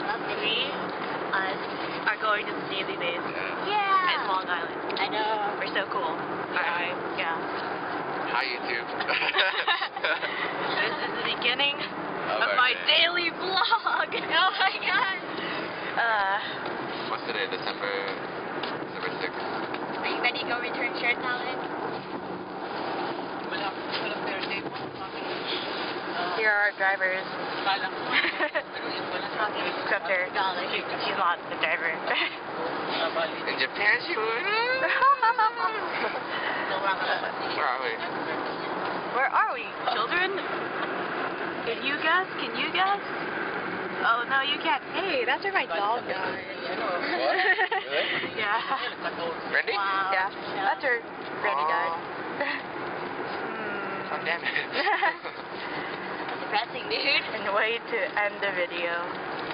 are going to the Navy base. Yeah. In Long Island. I know. We're so cool. Yeah. Yeah. Hi, YouTube. This is the beginning of our my day. daily vlog. Oh my god. What's today? December 6th. Are you ready to go return shirt salad? Here are our drivers. Except her. She's not the driver. In Japan, she would. Where are we? Where are we, children? Can you guess? Can you guess? Oh, no, you can't. Hey, that's where my dog died. What? Really? Yeah. Randy? Wow. Yeah, that's where Randy died. Oh, damn it. Depressing, dude. And way to end the video.